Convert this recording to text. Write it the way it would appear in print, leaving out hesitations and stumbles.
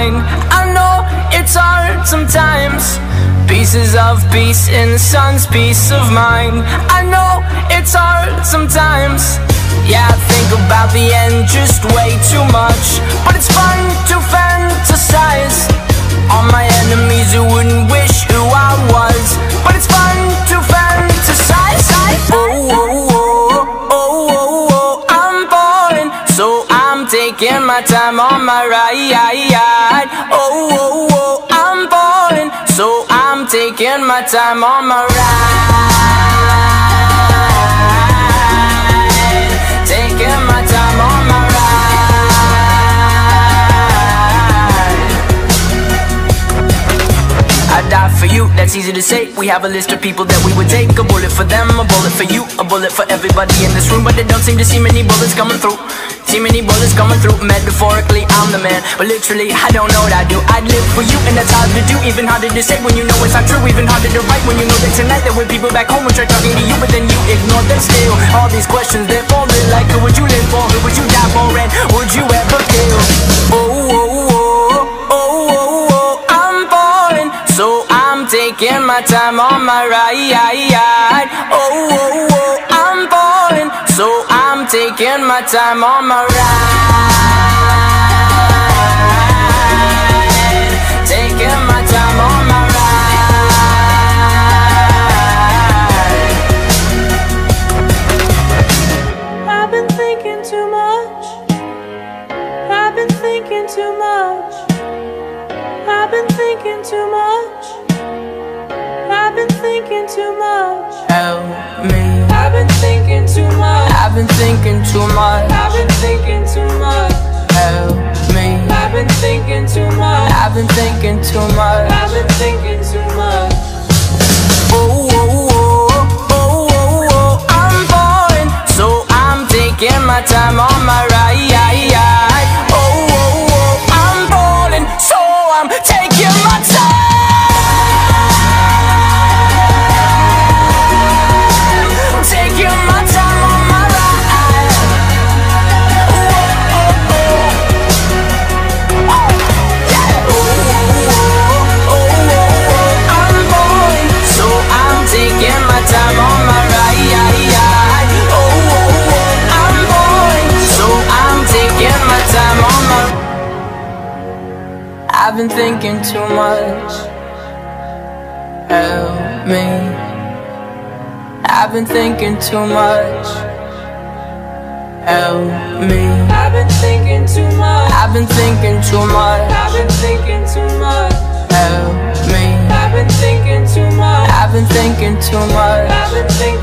mine. I know it's hard sometimes, pieces of peace in the sun's peace of mind. I know it's hard sometimes, yeah, I think about the end just way too much. But it's fun to fantasize on my enemies who wouldn't wish who I was. But it's fun to fantasize. Oh, oh, oh, oh, oh, oh, I'm falling, so I'm taking my time on my ride. Oh, oh, oh, I'm falling, so I'm taking my time on my ride. Taking my time on my ride. I die for you, that's easy to say. We have a list of people that we would take. A bullet for them, a bullet for you, a bullet for everybody in this room. But they don't seem to see many bullets coming through. See many bullets coming through. Metaphorically, I'm the man, but literally, I don't know what I do. I'd live for you, and that's hard to do. Even harder to say when you know it's not true. Even harder to write when you know that tonight there were people back home who tried talking to you, but then you ignore them still. All these questions, they're falling like, who would you live for? Who would you die for? And would you ever kill? Oh, oh, oh, oh, oh, oh, I'm falling, so I'm taking my time on my ride. Oh, oh, oh, I'm falling, so I'm taking my time on my ride. Taking my time on my ride. I've been thinking too much. I've been thinking too much. I've been thinking too much. I've been thinking too much. Help me. I've been thinking too much. I've been thinking too much. I've been thinking too much. Help me. I've been thinking too much. I've been thinking too much. I've been thinking too much. Oh, oh, oh, oh, oh, oh, I'm falling, so I'm taking my time on my ride. Oh, oh, oh, I'm falling, so I'm taking my time. Taking my time on my ride. Oh, oh, oh. Oh, yeah. Oh, oh, oh, I'm falling, so I'm taking my time on my ride. Oh, oh, oh, I'm falling, so I'm taking my time on my. I've been thinking too much. Help me. I've been thinking too much. Help me. I've been thinking too much. I've been thinking too much. I've been thinking too much. Help me. I've been thinking too much. I've been thinking too much. I've been thinking